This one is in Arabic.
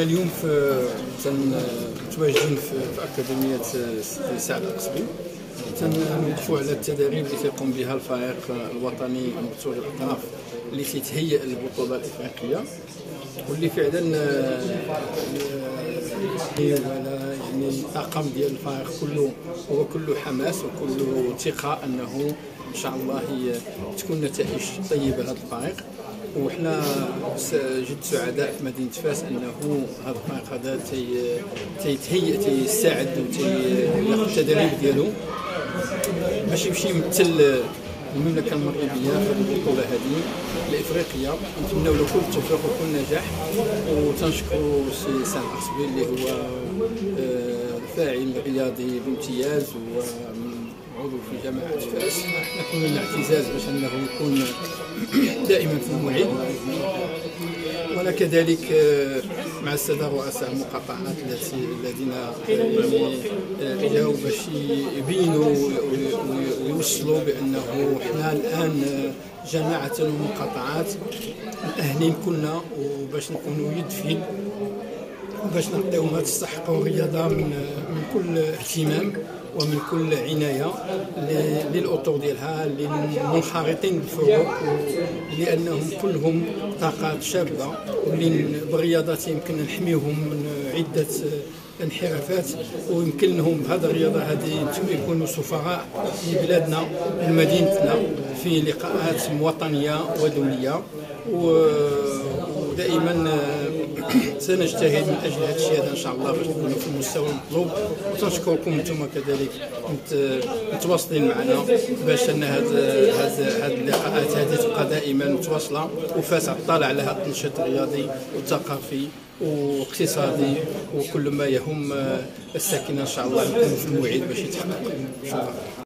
اليوم متواجدين في أكاديمية سعد القصبي، تنوقفوا على التدريب اللي تيقوم بها الفريق الوطني مبتور الأطراف اللي تيتهيأ للبطولة الإفريقية، واللي فعلا يعني الطاقم ديال الفريق كله هو كله حماس وكله ثقة أنه إن شاء الله تكون نتائج طيبة لهذا الفريق. وحنا جد سعداء في مدينة فاس أنه هذا الفريق هذا تيتهيأ تيستعد وتياخذ التدريب ديالو باش يمشي يمثل المملكة المغربية في البطولة هذه الإفريقية. نتمنوا له كل التوفيق وكل نجاح، وتنشكروا سي سعد القصبي اللي هو فاعل رياضي بامتياز وعضو في جامعة فاس. نكون لنا اعتزاز باش انه يكون دائما في الموعد، ولا كذلك مع الساده رؤساء المقاطعات الذين يعني جاوا باش يبينوا ويوصلوا بانه حنا الان جماعه ومقاطعات مؤهلين كلنا وباش نكونوا يد في يد وباش نعطيو ما تستحقوا الرياضه من كل اهتمام ومن كل عنايه للاطر ديالها اللي منخرطين بالفروق، لانهم كلهم طاقات شابه واللي بالرياضات يمكن نحميوهم من عده انحرافات، ويمكن لهم بهذه الرياضه هذه يكونوا سفراء لبلادنا لمدينتنا في لقاءات وطنيه ودوليه، ودائما سنجتهد من اجل هذا الشيء هذا ان شاء الله باش نكونوا في المستوى المطلوب. وتنشكركم انتم كذلك متواصلين معنا باش ان هذه اللقاءات هذه تبقى دائما متواصله، وفاس عطال على هذا النشاط الرياضي والثقافي واقتصادي وكل ما يهم الساكنه ان شاء الله نكونوا في الموعد باش يتحقق. شكرا.